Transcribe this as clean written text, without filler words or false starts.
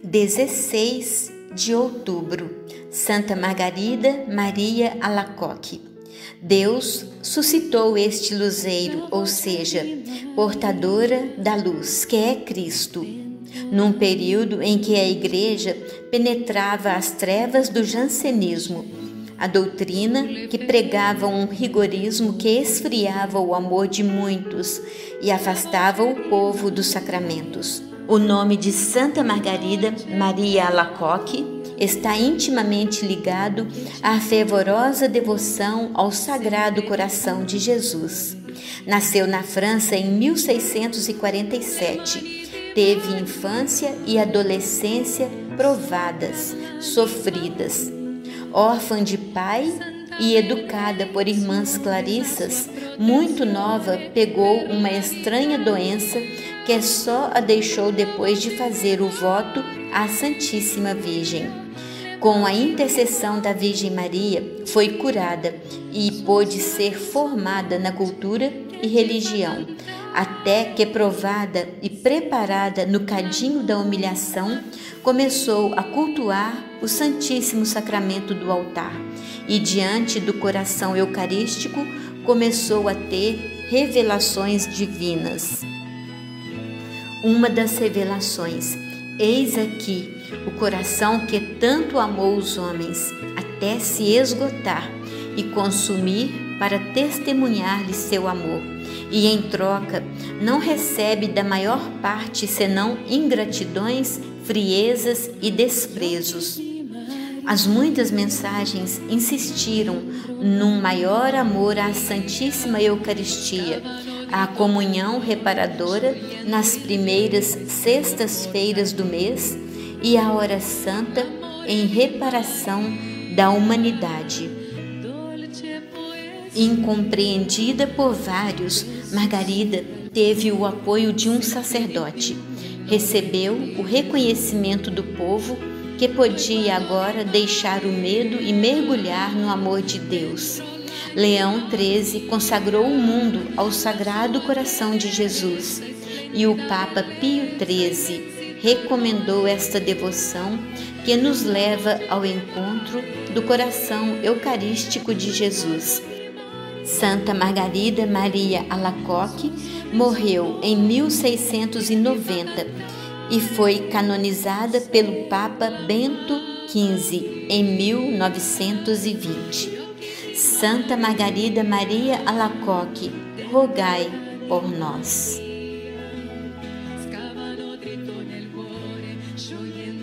16 de outubro, Santa Margarida Maria Alacoque. Deus suscitou este luzeiro, ou seja, portadora da luz, que é Cristo, num período em que a Igreja penetrava as trevas do jansenismo, a doutrina que pregava um rigorismo que esfriava o amor de muitos e afastava o povo dos sacramentos. O nome de Santa Margarida Maria Alacoque está intimamente ligado à fervorosa devoção ao Sagrado Coração de Jesus. Nasceu na França em 1647. Teve infância e adolescência provadas, sofridas. Órfã de pai e educada por irmãs clarissas, muito nova pegou uma estranha doença que só a deixou depois de fazer o voto à Santíssima Virgem. Com a intercessão da Virgem Maria, foi curada e pôde ser formada na cultura e religião, até que, provada e preparada no cadinho da humilhação, começou a cultuar o Santíssimo Sacramento do altar e, diante do coração eucarístico, começou a ter revelações divinas. Uma das revelações: eis aqui o coração que tanto amou os homens, até se esgotar e consumir para testemunhar-lhes seu amor, e em troca não recebe da maior parte senão ingratidões, friezas e desprezos. As muitas mensagens insistiram num maior amor à Santíssima Eucaristia, à comunhão reparadora nas primeiras sextas-feiras do mês e à hora santa em reparação da humanidade. Incompreendida por vários, Margarida teve o apoio de um sacerdote. Recebeu o reconhecimento do povo, que podia agora deixar o medo e mergulhar no amor de Deus. Leão XIII consagrou o mundo ao Sagrado Coração de Jesus e o Papa Pio XIII recomendou esta devoção que nos leva ao encontro do coração eucarístico de Jesus. Santa Margarida Maria Alacoque morreu em 1690 e foi canonizada pelo Papa Bento XV em 1920. Santa Margarida Maria Alacoque, rogai por nós.